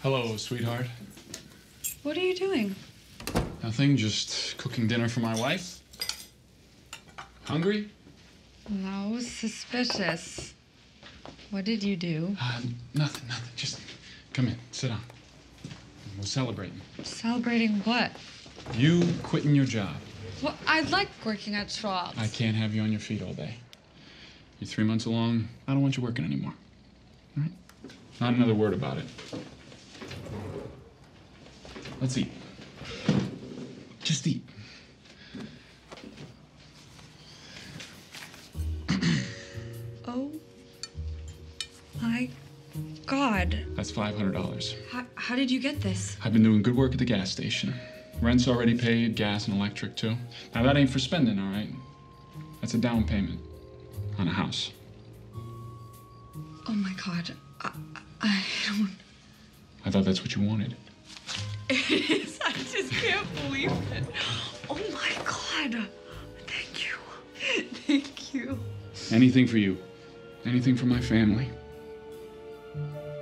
Hello, sweetheart. What are you doing? Nothing, just cooking dinner for my wife. Hungry? No, suspicious. What did you do? Nothing. Just come in, sit down. We're celebrating. Celebrating what? You quitting your job. Well, I like working at Schwab's. I can't have you on your feet all day. You're 3 months along. I don't want you working anymore. All right? Not another word about it. Let's eat. Just eat. Oh my God. That's $500. How did you get this? I've been doing good work at the gas station. Rent's already paid, gas and electric too. Now that ain't for spending, all right? That's a down payment on a house. Oh my God. I don't... I thought that's what you wanted. It is. I just can't believe it. Oh my God. Thank you. Thank you. Anything for you. Anything for my family.